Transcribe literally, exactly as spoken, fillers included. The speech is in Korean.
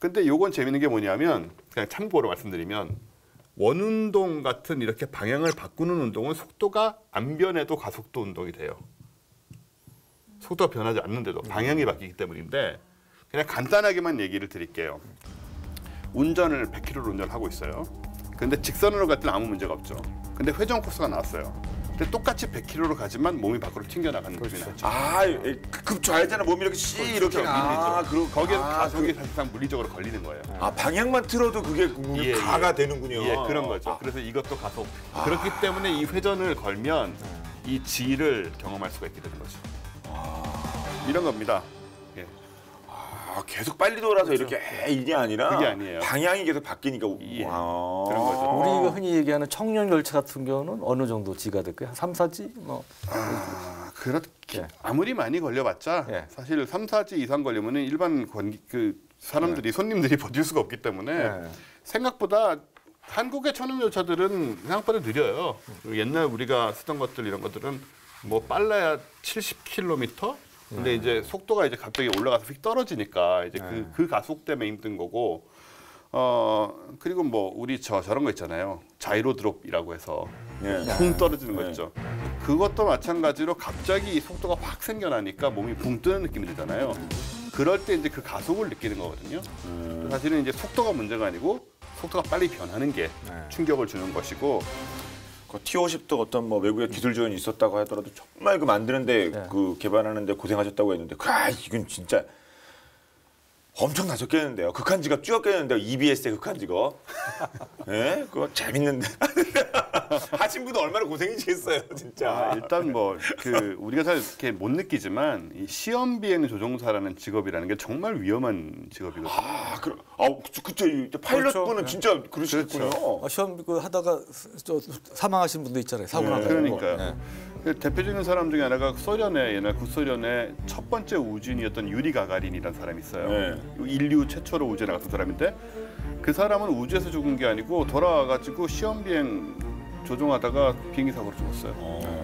근데 요건 재밌는 게 뭐냐면 그냥 참고로 말씀드리면 원운동 같은 이렇게 방향을 바꾸는 운동은 속도가 안 변해도 가속도 운동이 돼요. 속도가 변하지 않는데도 방향이 바뀌기 때문인데 그냥 간단하게만 얘기를 드릴게요. 운전을 백 킬로미터로 운전하고 있어요. 근데 직선으로 갈 때는 아무 문제가 없죠. 근데 회전 코스가 나왔어요. 근데 똑같이 백 킬로미터로 가지만 몸이 밖으로 튕겨나가는 느낌이 나죠. 아, 급좌회전에 몸이 이렇게 씨 이렇게 아, 그리고 거기에 아, 가속이 그, 사실상 물리적으로 걸리는 거예요. 아, 방향만 틀어도 그게 예, 가가 예. 되는군요. 예, 그런 거죠. 아. 그래서 이것도 가속. 아. 그렇기 때문에 이 회전을 걸면 이 G를 경험할 수가 있게 되는 거죠. 아. 이런 겁니다. 예. 아, 계속 빨리 돌아서 그렇죠. 이렇게 해, 이게 아니라 그게 아니에요. 방향이 계속 바뀌니까 예. 와. 그런 거죠. 우리가 흔히 얘기하는 청년 열차 같은 경우는 어느 정도 G가 될까요? 한 삼, 사 G? 뭐. 아, 그렇게 예. 아무리 많이 걸려봤자 예. 사실 삼, 사 G 이상 걸리면은 일반 관, 그 사람들이 예. 손님들이 버틸 수가 없기 때문에 예. 생각보다 한국의 청년 열차들은 생각보다 느려요. 옛날 우리가 쓰던 것들 이런 것들은 뭐 빨라야 칠십 킬로미터? 근데 예. 이제 속도가 이제 갑자기 올라가서 휙 떨어지니까 이제 예. 그, 그 가속 때문에 힘든 거고 어 그리고 뭐 우리 저 저런 거 있잖아요. 자이로 드롭이라고 해서 예. 붕 떨어지는 거 예. 있죠. 그것도 마찬가지로 갑자기 속도가 확 생겨나니까 몸이 붕 뜨는 느낌이 들잖아요. 그럴 때 이제 그 가속을 느끼는 거거든요. 음. 사실은 이제 속도가 문제가 아니고 속도가 빨리 변하는 게 네. 충격을 주는 것이고. 그 티 오십도 어떤 뭐 외국의 기술 지원이 있었다고 하더라도 정말 그 만드는데 네. 그 개발하는데 고생하셨다고 했는데 아 이건 진짜 엄청 나셨겠는데요. 극한 직업 쥐었겠는데요. 이비에스의 극한 직업. 예? 그거 재밌는데. 하신 분도 얼마나 고생이시겠어요, 진짜. 아, 일단 뭐 그 우리가 잘 이렇게 못 느끼지만 이 시험 비행 조종사라는 직업이라는 게 정말 위험한 직업이거든요. 아, 그, 아, 그쵸. 파일럿 그렇죠. 분은 네. 진짜 그러시겠군요. 그렇죠. 어, 시험 그 하다가 저 사망하신 분도 있잖아요. 사고 나서. 네, 그러니까요. 네. 그 대표적인 사람 중에 하나가 소련의 옛날 구소련의 첫 번째 우주인이었던 유리 가가린이라는 사람이 있어요. 네. 인류 최초로 우주에 나갔던 사람인데 그 사람은 우주에서 죽은 게 아니고 돌아와가지고 시험 비행 조종하다가 비행기 사고로 죽었어요. 오.